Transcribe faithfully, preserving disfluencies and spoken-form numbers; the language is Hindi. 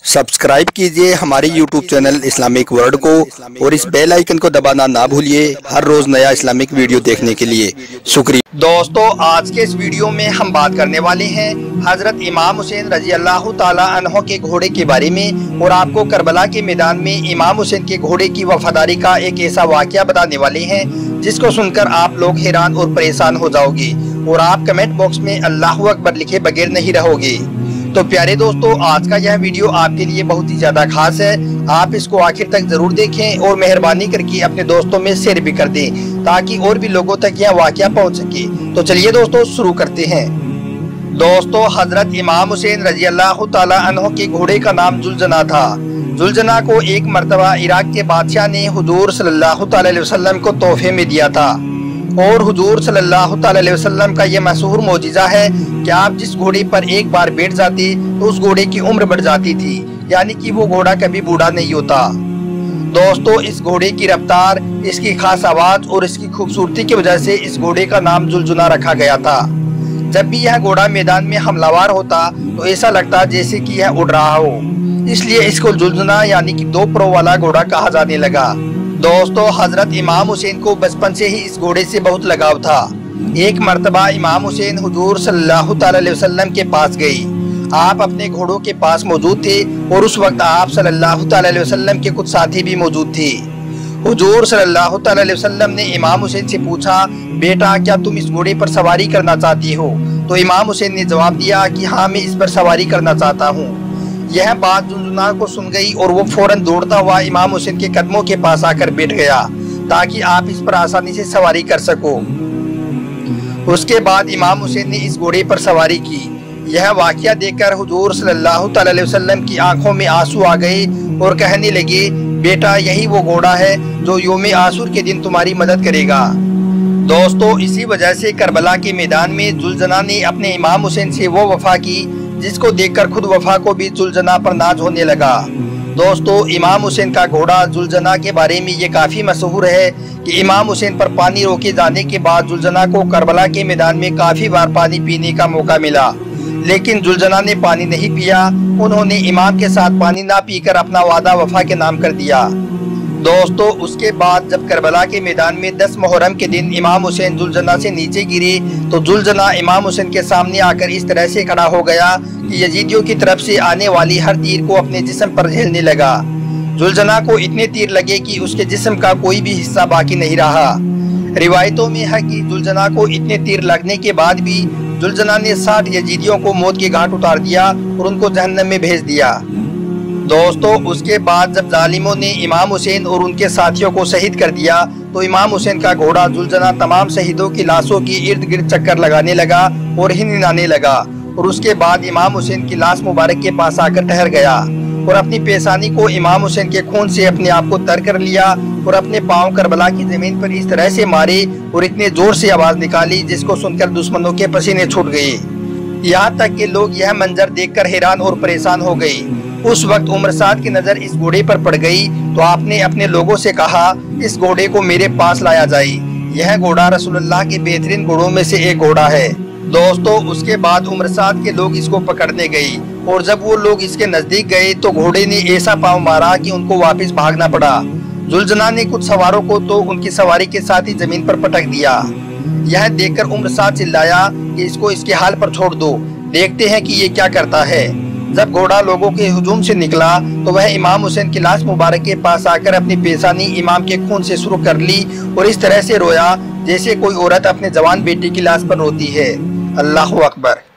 सब्सक्राइब कीजिए हमारे यूट्यूब चैनल इस्लामिक वर्ल्ड को और इस बेल आइकन को दबाना ना भूलिए हर रोज नया इस्लामिक वीडियो देखने के लिए। शुक्रिया। दोस्तों, आज के इस वीडियो में हम बात करने वाले हैं हजरत इमाम हुसैन रजी अल्लाह ताला अन्हो के घोड़े के बारे में और आपको करबला के मैदान में इमाम हुसैन के घोड़े की वफादारी का एक ऐसा वाकया बताने वाले हैं जिसको सुनकर आप लोग हैरान और परेशान हो जाओगे और आप कमेंट बॉक्स में अल्लाहु अकबर लिखे बगैर नहीं रहोगे। तो प्यारे दोस्तों, आज का यह वीडियो आपके लिए बहुत ही ज्यादा खास है। आप इसको आखिर तक जरूर देखें और मेहरबानी करके अपने दोस्तों में शेयर भी कर दें ताकि और भी लोगों तक यह वाकया पहुंच सके। तो चलिए दोस्तों, शुरू करते हैं। दोस्तों, हजरत इमाम हुसैन रजी अल्लाह ताला अन्हो के घोड़े का नाम जुलजना था। जुलजना को एक मर्तबा इराक के बादशाह ने हुजूर सल्लल्लाहु अलैहि वसल्लम को तोहफे में दिया था और हुजूर सल्लल्लाहु अलैहि वसल्लम का यह मशहूर मौजिज़ा है कि आप जिस घोड़े पर एक बार बैठ जाते तो उस घोड़े की उम्र बढ़ जाती थी, यानी कि वो घोड़ा कभी बूढ़ा नहीं होता। दोस्तों, इस घोड़े की रफ्तार, इसकी खास आवाज और इसकी खूबसूरती की वजह से इस घोड़े का नाम जुलजुना रखा गया था। जब भी यह घोड़ा मैदान में हमलावर होता तो ऐसा लगता जैसे कि यह उड़ रहा हो, इसलिए इसको जुलजुना यानी कि दो प्रो वाला घोड़ा कहा जाने लगा। दोस्तों, हजरत इमाम हुसैन को बचपन से ही इस घोड़े से बहुत लगाव था। एक मर्तबा इमाम हुसैन हुजूर सल्लल्लाहु अलैहि वसल्लम के पास गई। आप अपने घोड़ों के पास मौजूद थे और उस वक्त आप सल्लल्लाहु अलैहि वसल्लम के कुछ साथी भी मौजूद थे। हुजूर सल्लल्लाहु अलैहि वसल्लम ने इमाम हुसैन से पूछा, बेटा क्या तुम इस घोड़े पर सवारी करना चाहती हो? तो इमाम हुसैन ने जवाब दिया कि हाँ, मैं इस पर सवारी करना चाहता हूँ। यह बात जुलजुना को सुन गई और वो फौरन दौड़ता हुआ इमाम हुसैन के कदमों के पास आकर बैठ गया ताकि आप इस पर आसानी से सवारी कर सको। उसके बाद इमाम हुसैन ने इस घोड़े पर सवारी की। यह वाकया देखकर हुजूर सल्लल्लाहु अलैहि वसल्लम की आंखों में आंसू आ गए और कहने लगे, बेटा यही वो घोड़ा है जो यौम आसूर के दिन तुम्हारी मदद करेगा। दोस्तों, इसी वजह से करबला के मैदान में जुलजना ने अपने इमाम हुसैन से वो वफा की जिसको देखकर खुद वफा को भी जुलजना पर नाज होने लगा। दोस्तों, इमाम हुसैन का घोड़ा जुलजना के बारे में ये काफ़ी मशहूर है कि इमाम हुसैन पर पानी रोके जाने के बाद जुलजना को करबला के मैदान में काफ़ी बार पानी पीने का मौका मिला, लेकिन जुलजना ने पानी नहीं पिया। उन्होंने इमाम के साथ पानी ना पीकर अपना वादा वफा के नाम कर दिया। दोस्तों, उसके बाद जब करबला के मैदान में दस मुहर्रम के दिन इमाम हुसैन जुलजना से नीचे गिरे तो जुलजना इमाम हुसैन के सामने आकर इस तरह से खड़ा हो गया कि यजीदियों की तरफ से आने वाली हर तीर को अपने जिस्म पर झेलने लगा। जुलजना को इतने तीर लगे कि उसके जिस्म का कोई भी हिस्सा बाकी नहीं रहा। रिवायतों में है कि जुलजना को इतने तीर लगने के बाद भी जुलजना ने साठ यजीदियों को मौत के घाट उतार दिया और उनको जहन्नम में भेज दिया। दोस्तों, उसके बाद जब जालिमों ने इमाम हुसैन और उनके साथियों को शहीद कर दिया तो इमाम हुसैन का घोड़ा जुलजना तमाम शहीदों की लाशों की इर्द गिर्द चक्कर लगाने लगा और हिनहिनाने लगा और उसके बाद इमाम हुसैन की लाश मुबारक के पास आकर ठहर गया और अपनी पेशानी को इमाम हुसैन के खून से अपने आप को तर कर लिया और अपने पाँव करबला की जमीन पर इस तरह से मारे और इतने जोर से आवाज निकाली जिसको सुनकर दुश्मनों के पसीने छूट गए। यहाँ तक कि लोग यह मंजर देखकर हैरान और परेशान हो गए। उस वक्त उमर साद की नजर इस घोड़े पर पड़ गई तो आपने अपने लोगों से कहा, इस घोड़े को मेरे पास लाया जाए। यह घोड़ा रसूलुल्लाह के बेहतरीन घोड़ों में से एक घोड़ा है। दोस्तों, उसके बाद उमर साद के लोग इसको पकड़ने गए और जब वो लोग इसके नजदीक गए तो घोड़े ने ऐसा पाँव मारा कि उनको वापस भागना पड़ा। जुलजना ने कुछ सवारों को तो उनकी सवारी के साथ ही जमीन पर पटक दिया। यह देखकर उमर साद चिल्लाया कि इसको इसके हाल पर छोड़ दो, देखते हैं कि ये क्या करता है। जब घोड़ा लोगों के हुजूम से निकला तो वह इमाम हुसैन की लाश मुबारक के पास आकर अपनी पेशानी इमाम के खून से शुरू कर ली और इस तरह से रोया जैसे कोई औरत अपने जवान बेटी की लाश पर रोती है। अल्लाहु अकबर।